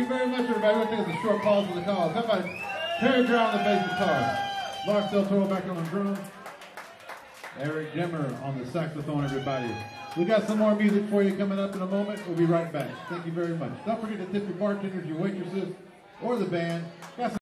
you very much, everybody. We're going to take a short pause for the cause. How about Terry Brown on the bass guitar, Lars Del Toro back on the drums, Eric Demmer on the saxophone, everybody. We got some more music for you coming up in a moment. We'll be right back. Thank you very much. Don't forget to tip your bartenders, your waitresses, or the band. Got some